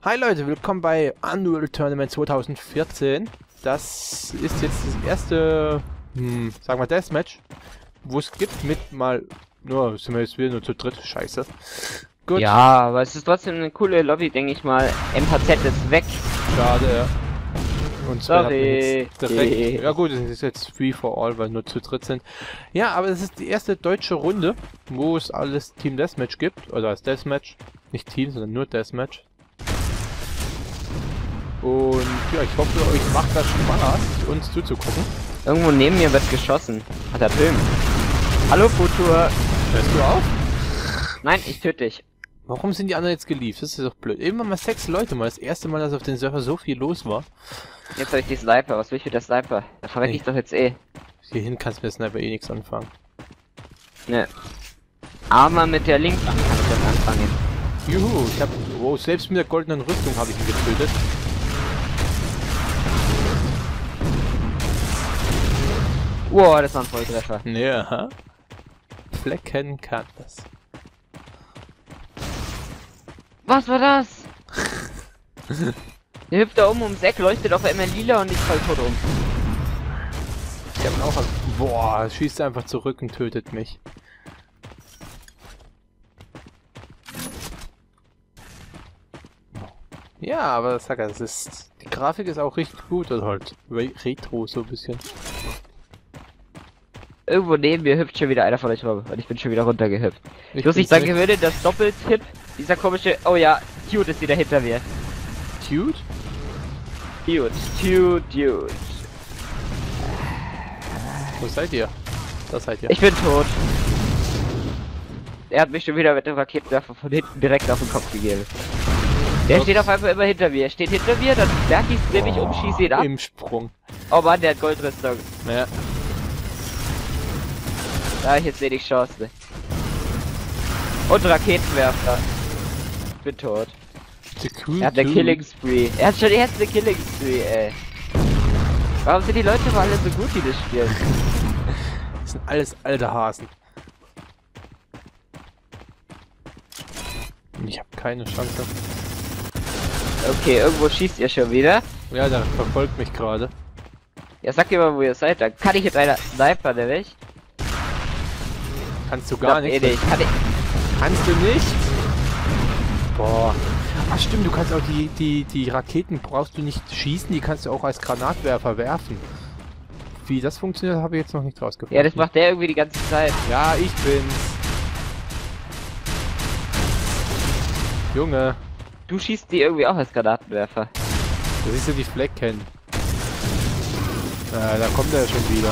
Hi Leute, willkommen bei Unreal Tournament 2014. Das ist jetzt das erste, sagen wir Deathmatch, wo es gibt mit mal, nur sind wir jetzt wieder nur zu dritt, scheiße. Gut. Ja, aber es ist trotzdem eine coole Lobby, denke ich mal. MHZ ist weg. Schade, ja. Und Sven hat mir jetzt Sorry. direkt, ja gut, es ist jetzt Free for All, weil nur zu dritt sind. Ja, aber es ist die erste deutsche Runde, wo es alles Team Deathmatch gibt, oder als Deathmatch. Nicht Team, sondern nur Deathmatch. Und ja, ich hoffe, euch macht das Spaß, uns zuzugucken. Irgendwo neben mir wird geschossen. Hat er Film. Hallo Futur. Hörst du auf? Nein, ich töte dich. Warum sind die anderen jetzt geliefert? Das ist doch blöd. Irgendwann mal 6 Leute, mal das erste Mal, dass auf den Server so viel los war. Jetzt habe ich die Sniper. Was will ich mit der Sniper? Da verrecke ich doch jetzt eh. Hierhin kannst du mit Sniper eh nichts anfangen. Ne. Aber mit der linken kann ich das anfangen. Juhu, ich hab... Wow, selbst mit der goldenen Rüstung habe ich ihn getötet. Wow, das war ein Volltreffer. Ja. Flecken kann das. Was war das? Der hüpft da ums Eck, leuchtet auf einmal lila und ich fall tot um. Ich hab ihn auch... Boah, schießt einfach zurück und tötet mich. Ja, aber sag ja, es ist... Die Grafik ist auch richtig gut, oder halt Retro so ein bisschen. Irgendwo neben mir hüpft schon wieder einer von euch rum und ich bin schon wieder runtergehüpft. Ich Muss ich bin's sagen, nicht. würde das Doppeltipp, dieser komische... Oh ja, Cute ist wieder hinter mir. Cute? Cute. Wo seid ihr? Da seid ihr. Ich bin tot. Er hat mich schon wieder mit dem Raketenwerfer von hinten direkt auf den Kopf gegeben. Der steht auf einmal immer hinter mir. Er steht hinter mir, dann merke ich es nämlich, umschieße ihn ab. Im Sprung. Oh Mann, der hat Goldrüstung. Ja. Da hab ich jetzt wenig Chance. Und Raketenwerfer. Ich bin tot. Er hat eine Killing Spree. Er hat schon erst eine Killing Spree, ey. Warum sind die Leute mal alle so gut, die das spielen? Das sind alles alte Hasen. Ich habe keine Chance. Okay, irgendwo schießt ihr schon wieder. Ja, der verfolgt mich gerade. Ja, sag mir mal, wo ihr seid. Dann kann ich mit einer Sniper nämlich. Kannst du gar nicht. Nicht. Kannst du nicht? Boah. Ach stimmt, du kannst auch die Raketen brauchst du nicht schießen, die kannst du auch als Granatwerfer werfen. Wie das funktioniert, habe ich jetzt noch nicht rausgefunden. Ja, das macht der irgendwie die ganze Zeit. Ja, ich bin's. Junge. Du schießt die irgendwie auch als Granatenwerfer. Das ist ja die Flecken. Da kommt er ja schon wieder.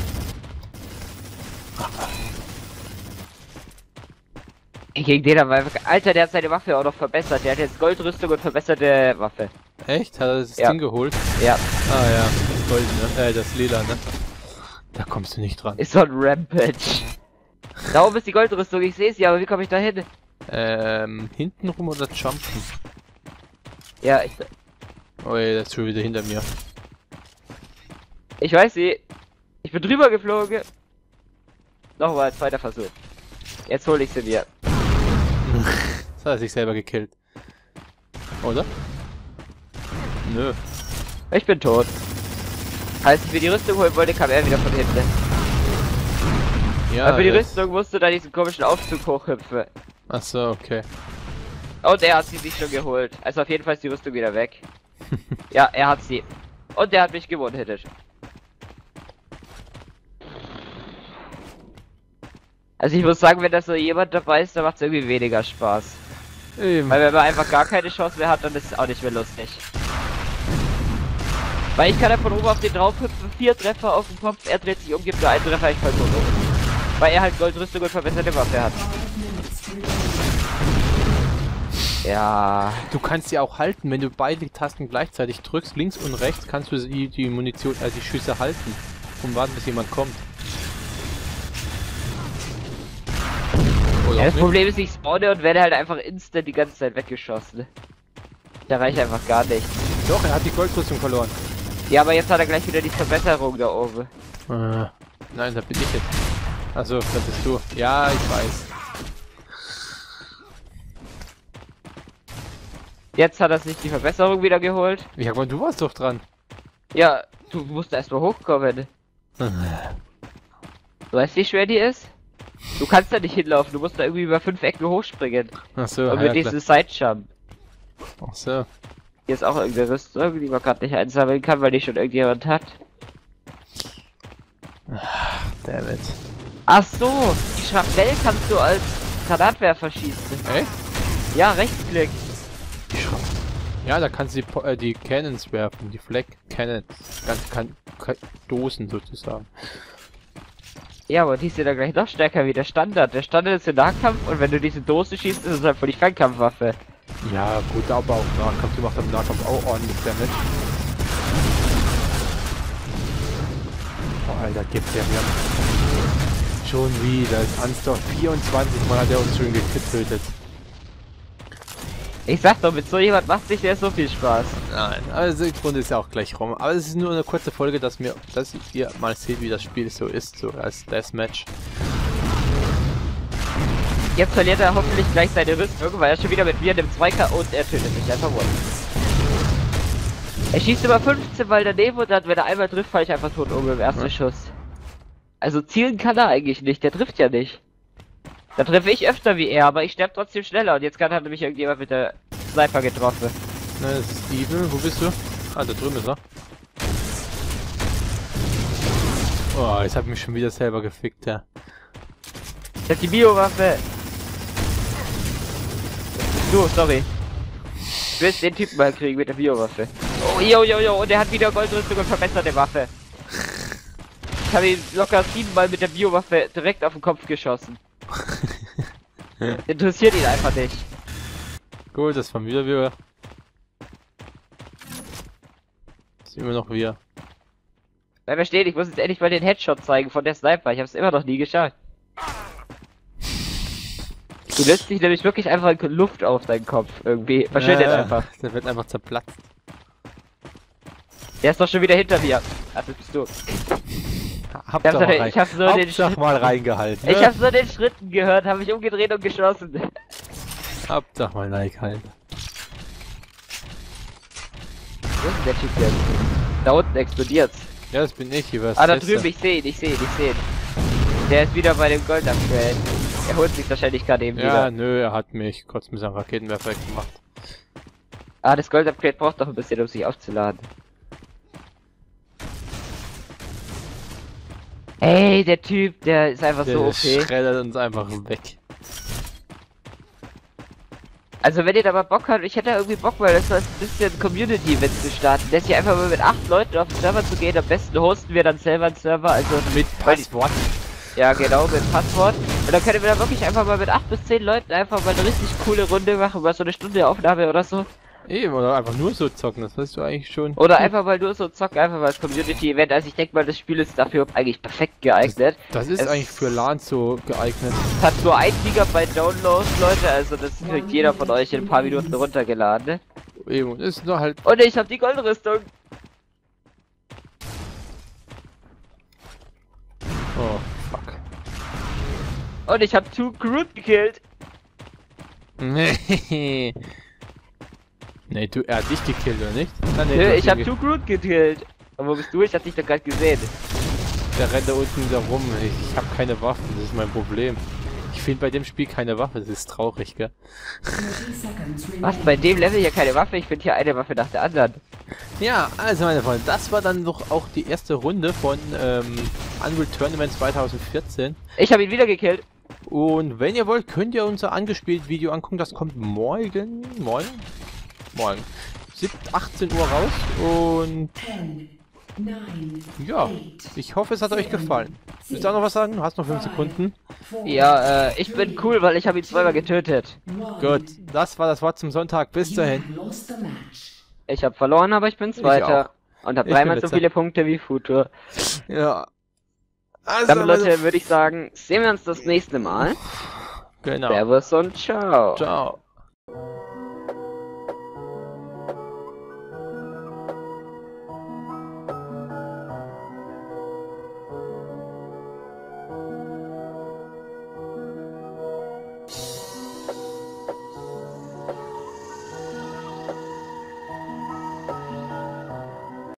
Gegen den haben wir einfach... Alter, der hat seine Waffe auch noch verbessert. Der hat jetzt Goldrüstung und verbesserte Waffe. Echt? Hat er das Ja. Ding geholt? Ja. Ah ja, das goldene, das lila, ne? Da kommst du nicht dran. Ist so ein Rampage. Da oben ist die Goldrüstung, ich sehe sie, aber wie komme ich da hin? Hinten rum oder jumpen? Ja, Oh ey, das ist schon wieder hinter mir. ich weiß sie. Ich bin drüber geflogen. Nochmal, zweiter Versuch. Jetzt hole ich sie mir. Das hat er sich selber gekillt. Oder? Nö. Ich bin tot. Als ich mir die Rüstung holen wollte, kam er wieder von hinten. Ja. Aber für die das- Rüstung musst du da diesen komischen Aufzug hochhüpfen. Ach so, okay. Und er hat sie sich schon geholt. Also auf jeden Fall ist die Rüstung wieder weg. Ja, er hat sie. Und er hat mich gewonnen-hittet. Also ich muss sagen, wenn da so jemand dabei ist, dann macht es irgendwie weniger Spaß. Eben. Weil wenn man einfach gar keine Chance mehr hat, dann ist es auch nicht mehr lustig. Weil ich kann einfach oben auf den drauf hüpfen, 4 Treffer auf den Kopf, er dreht sich um, gibt nur einen Treffer, ich fall tot um. Weil er halt Goldrüstung und verbesserte Waffe hat. Ja. Du kannst sie auch halten, wenn du beide Tasten gleichzeitig drückst, links und rechts, kannst du die Munition, die Schüsse halten und warten, bis jemand kommt. Oder Ja, auch das nicht. Problem ist, ich spawne und werde halt einfach instant die ganze Zeit weggeschossen. Da reicht einfach gar nichts. Doch, er hat die Goldrüstung verloren. Ja, aber jetzt hat er gleich wieder die Verbesserung da oben. Nein, da bin ich jetzt. Also, das bist du. Ja, ich weiß. Jetzt hat er sich die Verbesserung wieder geholt. Ja, aber du warst doch dran. Ja, du musst erstmal hochkommen. Du weißt, wie schwer die ist? Du kannst da nicht hinlaufen, du musst da irgendwie über 5 Ecken hochspringen. Achso, und mit diesem Sidejump. Achso. Hier ist auch irgendeine Rüstung, die man gerade nicht einsammeln kann, weil die schon irgendjemand hat. Dammit. Ach so, die Schrapnell kannst du als Granatwerfer schießen. Echt? Ja, Rechtsklick. Ja, da kannst du die Cannons werfen, die Flag Cannons. Dosen sozusagen. Ja, aber die sind ja gleich noch stärker wie der Standard. Der Standard ist der Nahkampf und wenn du diese Dose schießt, ist es halt voll die Fernkampfwaffe. Ja, gut, aber auch Nahkampf, die macht am Nahkampf auch ordentlich Damage. Oh, Alter, gibt der mir. Schon wieder, das Anstorf 24 Mal hat er uns schon getötet. Ich sag doch, mit so jemand macht sich der so viel Spaß. Nein, also die Runde ist ja auch gleich rum. Aber es ist nur eine kurze Folge, dass ihr mal seht, wie das Spiel so ist, so als Deathmatch. Jetzt verliert er hoffentlich gleich seine Rüstung, weil er schon wieder mit mir in dem Zweikampf und er tötet mich einfach wohl. Er schießt immer 15 Mal daneben und dann, wenn er einmal trifft, falle ich einfach tot um im ersten Schuss. Also zielen kann er eigentlich nicht, der trifft ja nicht. Da treffe ich öfter wie er, aber ich sterbe trotzdem schneller und jetzt gerade hat nämlich irgendjemand mit der Sniper getroffen. Na, Steven, wo bist du? Ah, da drüben ist er. Oh, jetzt hab ich mich schon wieder selber gefickt, ja. Ich hab die Biowaffe. Du, sorry. Ich will den Typen mal kriegen mit der Biowaffe. Oh, jo, und er hat wieder Goldrüstung und verbesserte Waffe. Ich habe ihn locker 7 Mal mit der Biowaffe direkt auf den Kopf geschossen. Interessiert ihn einfach nicht. Gut, das waren wieder wir. Das ist immer noch wir. Bleib stehen, ich muss jetzt endlich mal den Headshot zeigen von der Sniper. Ich habe es immer noch nie geschafft. Du lässt dich nämlich wirklich einfach Luft auf deinen Kopf irgendwie. Verschwindet einfach. Der wird einfach zerplatzt. Der ist doch schon wieder hinter dir. Ach, das bist du. Ich hab so mal reingehalten. Ne? Ich hab so den Schritten gehört, habe mich umgedreht und geschossen. Hauptsache mal reingehalten. Wo ist denn der Typ jetzt? Da unten explodiert's. Ja, das bin ich hier. Ah, da drüben, ich sehe ihn. Der ist wieder bei dem Gold-Upgrade. Er holt sich wahrscheinlich gerade eben wieder. Ja, nö, er hat mich kurz mit seinem Raketenwerfer weggemacht. Ah, das Gold-Upgrade braucht doch ein bisschen, um sich aufzuladen. Ey, der Typ, der ist einfach so OP. Der schreddert uns einfach weg. Also wenn ihr da mal Bock habt, ich hätte irgendwie Bock mal, das ist ein bisschen Community-Event zu starten. Das hier einfach mal mit 8 Leuten auf den Server zu gehen. Am besten hosten wir dann selber einen Server, also mit Passwort. Ja genau, mit Passwort. Und dann können wir da wirklich einfach mal mit 8 bis 10 Leuten einfach mal eine richtig coole Runde machen, mal so eine Stunde Aufnahme oder so. Eben, oder einfach nur so zocken, das weißt du eigentlich schon. Oder einfach mal nur so zocken, einfach mal als Community-Event. Also ich denke mal, das Spiel ist dafür eigentlich perfekt geeignet. Das ist eigentlich für LAN so geeignet. Es hat nur 1 Gigabyte Download, Leute, also das kriegt jeder von euch in ein paar Minuten runtergeladen. Eben, ist nur halt... Und ich hab die Goldrüstung. Oh, fuck. Und ich hab 2 Groot gekillt. Nee. Nee, er hat dich gekillt, oder nicht? Ah, nee, ich hab 2 Groot gekillt. Aber wo bist du? Ich hab dich doch gerade gesehen. Der rennt da unten wieder rum. Ich hab keine Waffen, das ist mein Problem. Ich finde bei dem Spiel keine Waffe, das ist traurig, gell? Was, bei dem Level hier keine Waffe? Ich finde hier eine Waffe nach der anderen. Ja, also meine Freunde, das war dann doch auch die erste Runde von Unreal Tournament 2014. Ich habe ihn wieder gekillt. Und wenn ihr wollt, könnt ihr unser angespielt Video angucken. Das kommt morgen 18 Uhr raus. Und ja, ich hoffe, es hat euch gefallen. Willst du auch noch was sagen? Du hast noch 5 Sekunden. Ja, ich bin cool, weil ich habe ihn zweimal getötet. Gut, das war das Wort zum Sonntag. Bis dahin. Ich habe verloren, aber ich bin Zweiter. Und habe 3-mal so viele Punkte wie Futur. Ja. Also, dann, Leute, würde ich sagen, sehen wir uns das nächste Mal. Genau. Servus und ciao. Ciao.